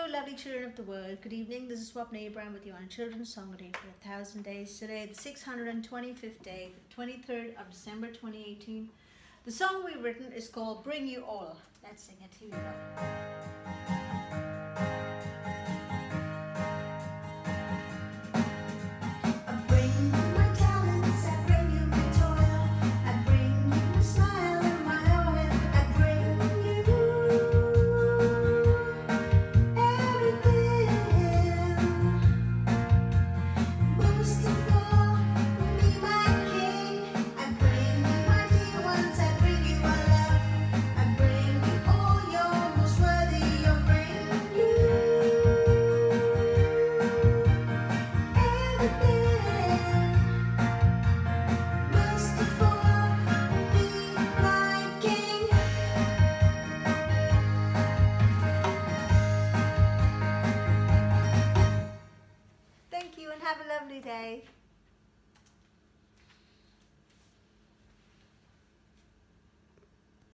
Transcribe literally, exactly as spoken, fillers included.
lovely children of the world. Good evening. This is Swapna Abraham with you on a children's song day for a thousand days. Today, the six hundred twenty-fifth day, the twenty-third of December twenty eighteen. The song we've written is called Bring You All. Let's sing it. Here we go. Thank you and have a lovely day.